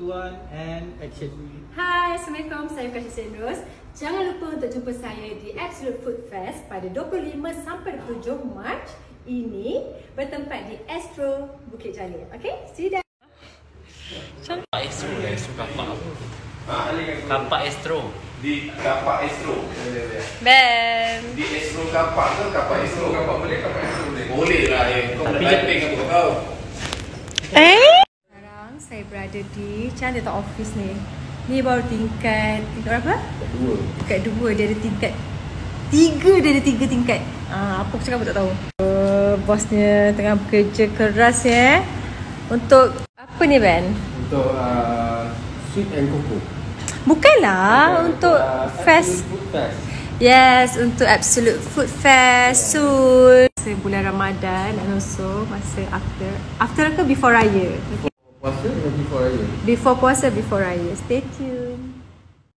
2, 1 and action. Hai, Assalamualaikum. Saya Uqasha Senrose. Jangan lupa untuk jumpa saya di Absolut Food Fest pada 25 sampai 27 Mac ini bertempat di Astro Bukit Jalil. Okay, see you there. Kapak Astro lah, Astro kapak apa? Kapak Astro. Di kapak Astro. Ben. Di Astro kapak ke kapak Astro? Kapak boleh, kapak Astro boleh. Boleh lah kau boleh typing apa kau. Sekarang saya berada di macam mana tak office ni. Ni baru tingkat berapa? Tingkat 2. Dia ada tingkat 3, dia ada 3 tingkat. Apa aku cakap pun tak tahu. Bosnya tengah bekerja keras ya. Untuk apa ni Ben? Untuk sweet and cocoa. Bukanlah untuk fest. Food fest. Yes, untuk Absolut Food Fest soon. Masa bulan Ramadan and also masa after ke before raya. Puasa dengan before raya. Before puasa, before raya. Stay tuned.